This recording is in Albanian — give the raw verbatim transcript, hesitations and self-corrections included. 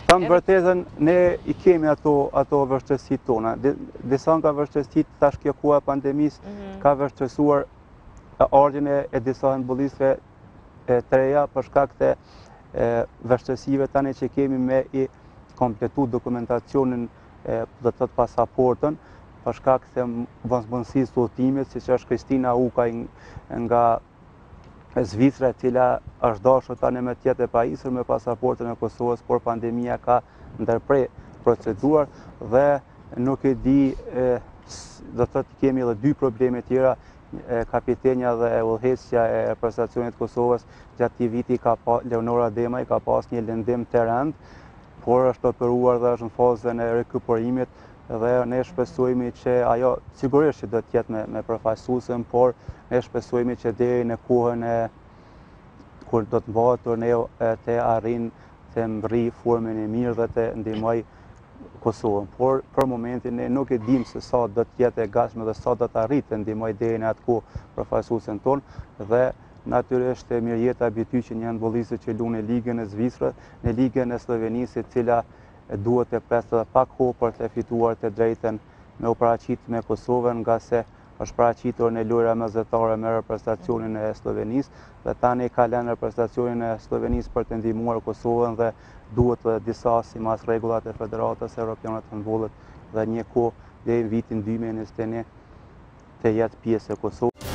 Thamë vërtetën, ne i kemi ato, ato vështërësit tona. Disa nga vështërësit, tash kjo koha pandemisë, ka vështërësuar ardhin e disa embullisëve të reja për shkak të vështërësive tani që kemi me i kompletu dokumentacionin dhe të të pasaportën, për shkak të vëzmënsisë të udhëtimit, si që është Kristina Ukaj nga Zvicra, cila është dashur tani me tjetë e pajisur me pasaportën e Kosovës, por pandemia ka ndërprej proceduar dhe nuk e di, do të thotë kemi edhe dy probleme tjera, kapitenja dhe udhëheqësja e reprezentacionit Kosovës gjatë këtij viti ka pa Leonora Demaj ka pas një lëndim të rënd, por është operuar dhe është në fazën e rikuperimit dhe ne shpresojmë që ajo sigurisht që do të jetë me, me përfaqësuesen, por ne shpresojmë që deri në kohën e kur do të mbahet turneu të arrin të mbërri formën e mirë dhe të ndihmoj Kosovën. Por për momentin ne nuk e dim se sa do të jetë e gatshme dhe sa do të arrijë të ndihmoj deri në atë kohë përfaqësuesen ton dhe natyrisht Mirjeta Bity që një futbolliste që luan në ligën e Zvicrës, në ligën e Slovenisë, e cila duhet të presë edhe pak kohë për të fituar të drejtën me u paraqit me Kosovën, nga se është paraqitur në lojra mesdhetare me reprezentacionin e Slovenisë dhe tani ka lënë reprezentacionin e Slovenisë për të ndihmuar Kosovën dhe duhet dhe disa sipas rregullat e Federatës Evropiane të Futbollit dhe një kohë deri në vitin dy mijë e njëzet e një të jetë pjesë e Kosovës.